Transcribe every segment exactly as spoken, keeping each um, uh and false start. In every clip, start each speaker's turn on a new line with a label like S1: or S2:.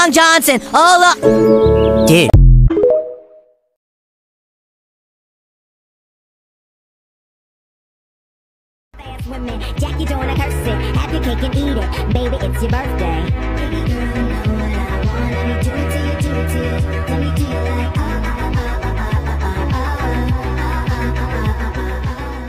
S1: Long Johnson. Oh, look. Dude.
S2: Women, Jack, you don't wanna curse it. Have your cake and eat it. Baby, it's your birthday. Baby girl, you know what I want. Let me do it to you, do it to you. Let me do you like, ah, ah, ah, ah, ah, ah, ah, ah, ah, ah, ah.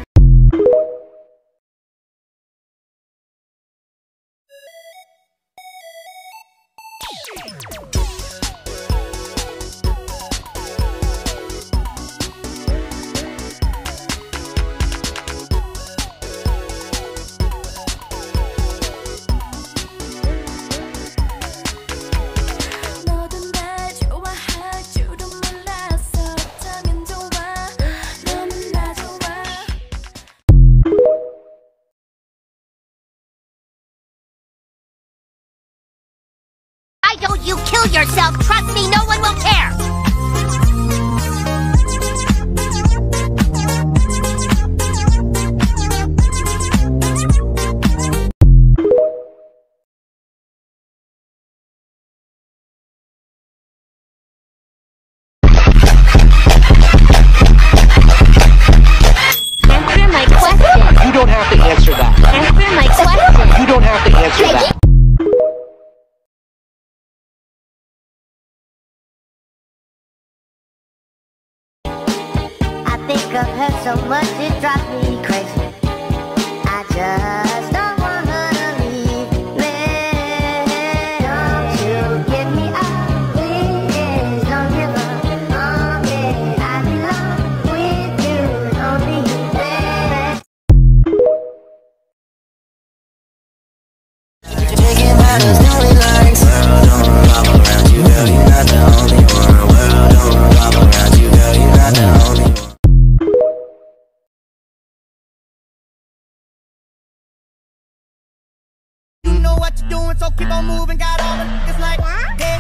S3: Why don't you kill yourself? Trust me, no one will care! Answer my question.
S4: You don't have to answer that.
S3: Answer my question.
S4: You don't have to answer that.
S2: Think of her so much it drives me crazy. I just don't want her to leave me. Don't you give me up, please don't give up on me. I belong with you, only you. Taking battles, knowing lines. World don't revolve around you, girl. You're not the only one. World don't revolve around you, girl. You're not the only one.
S5: What you doing, so keep on moving. Got all the niggas like dead.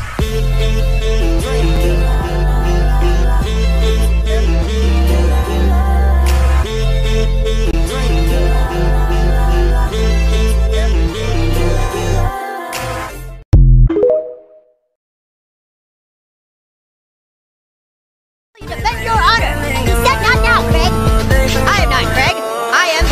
S3: Defend your honor! He said not now, Craig! I am not Craig! I am...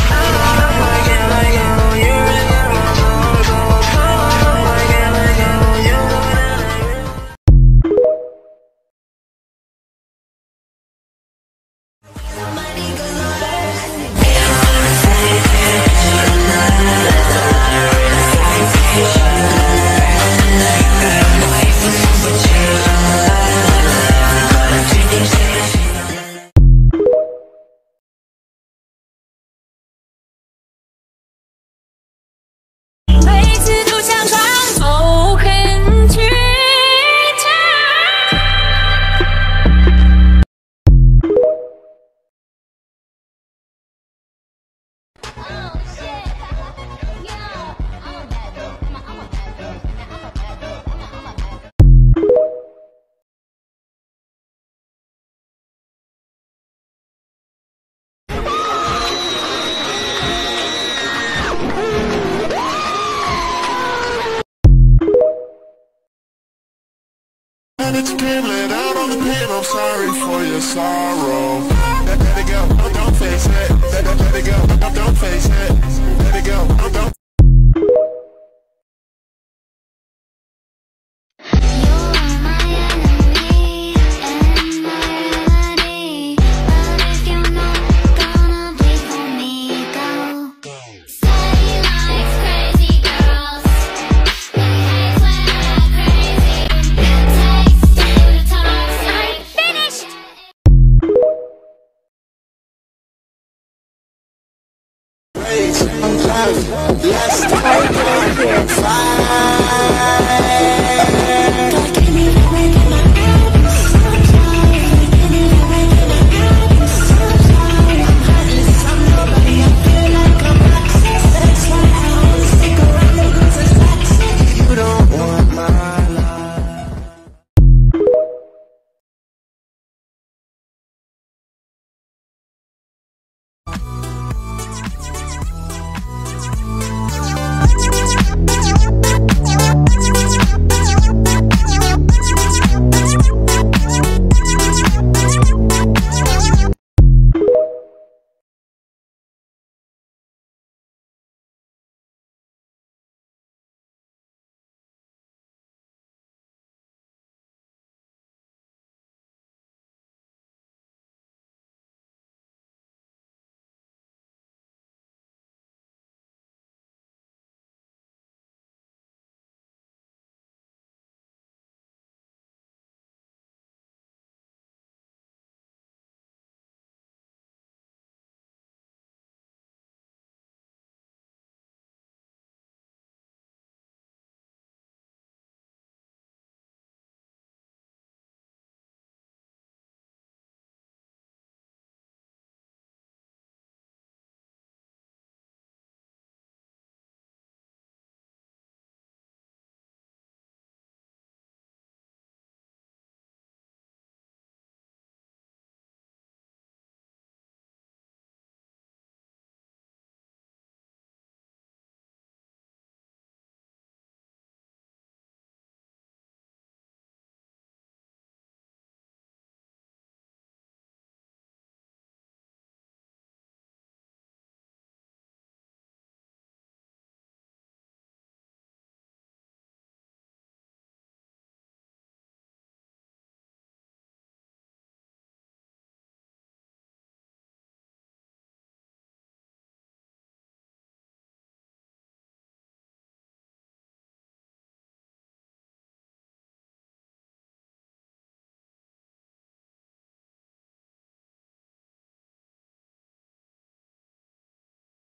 S6: Let you came laid out on the pain, I'm sorry for your sorrow. Let, let it go, don't, don't face it. Let, let, let it go, don't, don't face it. Let it go, don't, don't. Let's take it here.